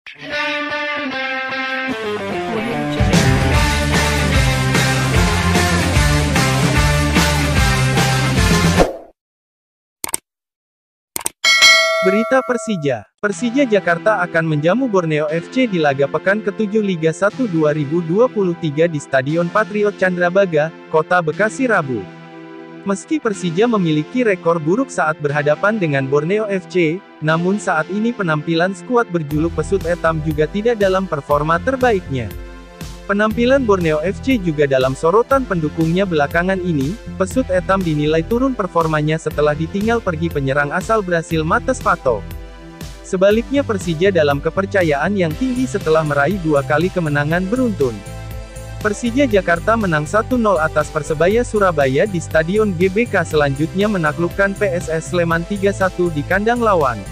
Berita Persija. Persija Jakarta akan menjamu Borneo FC di laga pekan ke-7 Liga 1 2023 di Stadion Patriot Candrabaga, Kota Bekasi Rabu. Meski Persija memiliki rekor buruk saat berhadapan dengan Borneo FC, namun saat ini penampilan skuad berjuluk Pesut Etam juga tidak dalam performa terbaiknya. Penampilan Borneo FC juga dalam sorotan pendukungnya belakangan ini. Pesut Etam dinilai turun performanya setelah ditinggal pergi penyerang asal Brasil Matheus Pato. Sebaliknya Persija dalam kepercayaan yang tinggi setelah meraih 2 kali kemenangan beruntun. Persija Jakarta menang 1-0 atas Persebaya Surabaya di Stadion GBK, selanjutnya menaklukkan PSS Sleman 3-1 di kandang lawan.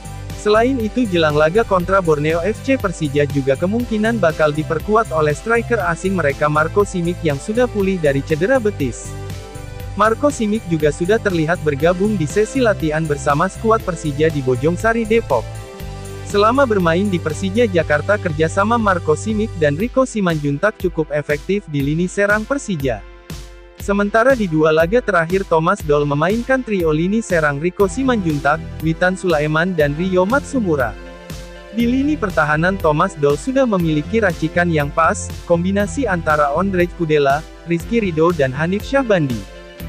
Selain itu jelang laga kontra Borneo FC, Persija juga kemungkinan bakal diperkuat oleh striker asing mereka Marco Simic yang sudah pulih dari cedera betis. Marco Simic juga sudah terlihat bergabung di sesi latihan bersama skuad Persija di Bojongsari Depok. Selama bermain di Persija Jakarta, kerjasama Marco Simic dan Rico Simanjuntak cukup efektif di lini serang Persija. Sementara di 2 laga terakhir Thomas Doll memainkan trio lini serang Rico Simanjuntak, Witan Sulaiman dan Rio Matsumura. Di lini pertahanan Thomas Doll sudah memiliki racikan yang pas, kombinasi antara Ondrej Kudela, Rizky Ridho dan Hanif Syahbandi.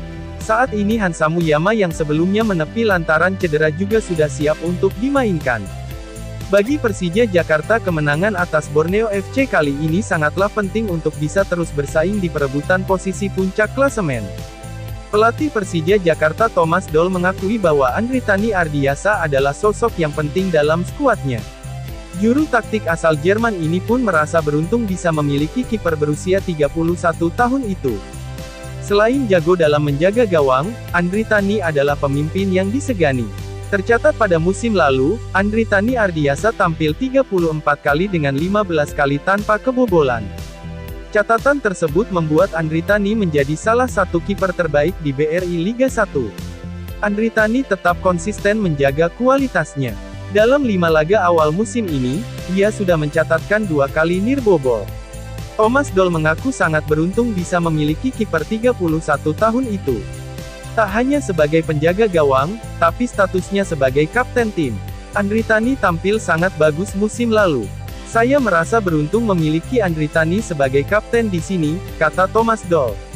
Saat ini Hansa Muyama yang sebelumnya menepi lantaran cedera juga sudah siap untuk dimainkan. Bagi Persija Jakarta, kemenangan atas Borneo FC kali ini sangatlah penting untuk bisa terus bersaing di perebutan posisi puncak klasemen. Pelatih Persija Jakarta Thomas Doll mengakui bahwa Andritani Ardiasa adalah sosok yang penting dalam skuadnya. Juru taktik asal Jerman ini pun merasa beruntung bisa memiliki kiper berusia 31 tahun itu. Selain jago dalam menjaga gawang, Andritani adalah pemimpin yang disegani. Tercatat pada musim lalu, Andritani Ardiasa tampil 34 kali dengan 15 kali tanpa kebobolan. Catatan tersebut membuat Andritani menjadi salah satu kiper terbaik di BRI Liga 1. Andritani tetap konsisten menjaga kualitasnya. Dalam 5 laga awal musim ini, ia sudah mencatatkan 2 kali nirbobol. Thomas Doll mengaku sangat beruntung bisa memiliki kiper 31 tahun itu. Tak hanya sebagai penjaga gawang, tapi statusnya sebagai kapten tim. Andritani tampil sangat bagus musim lalu. Saya merasa beruntung memiliki Andritani sebagai kapten di sini, kata Thomas Doll.